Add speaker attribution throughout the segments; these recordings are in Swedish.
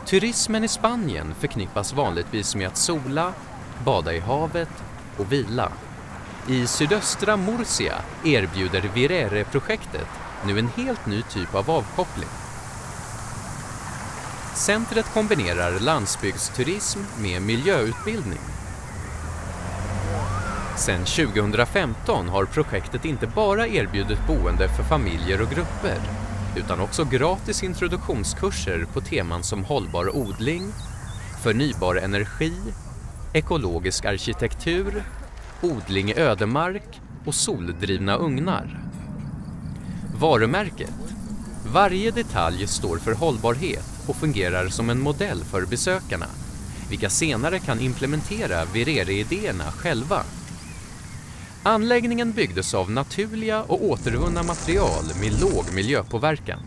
Speaker 1: Turismen i Spanien förknippas vanligtvis med att sola, bada i havet och vila. I sydöstra Murcia erbjuder Virere-projektet nu en helt ny typ av avkoppling. Centret kombinerar landsbygdsturism med miljöutbildning. Sedan 2015 har projektet inte bara erbjudit boende för familjer och grupper, utan också gratis introduktionskurser på teman som hållbar odling, förnybar energi, ekologisk arkitektur, odling i ödemark och soldrivna ugnar. Varumärket. Varje detalj står för hållbarhet och fungerar som en modell för besökarna, vilka senare kan implementera Virere-idéerna själva. Anläggningen byggdes av naturliga och återvunna material med låg miljöpåverkan.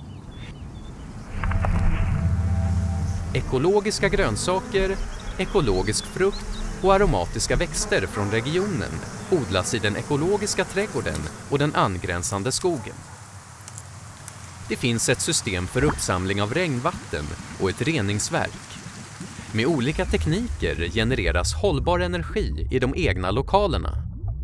Speaker 1: Ekologiska grönsaker, ekologisk frukt och aromatiska växter från regionen odlas i den ekologiska trädgården och den angränsande skogen. Det finns ett system för uppsamling av regnvatten och ett reningsverk. Med olika tekniker genereras hållbar energi i de egna lokalerna.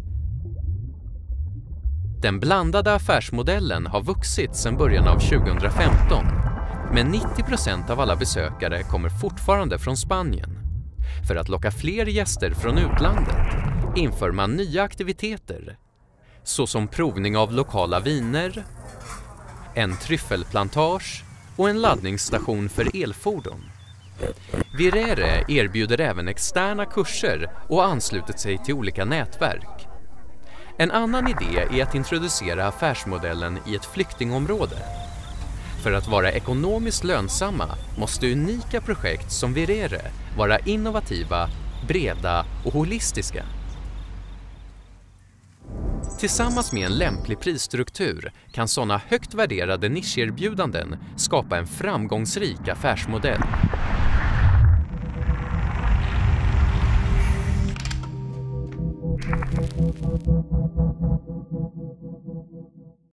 Speaker 1: Den blandade affärsmodellen har vuxit sedan början av 2015, men 90% av alla besökare kommer fortfarande från Spanien. För att locka fler gäster från utlandet inför man nya aktiviteter, såsom provning av lokala viner, en tryffelplantage och en laddningsstation för elfordon. Virere erbjuder även externa kurser och anslutit sig till olika nätverk. En annan idé är att introducera affärsmodellen i ett flyktingområde. För att vara ekonomiskt lönsamma måste unika projekt som Virere vara innovativa, breda och holistiska. Tillsammans med en lämplig prisstruktur kan sådana högt värderade nischerbjudanden skapa en framgångsrik affärsmodell.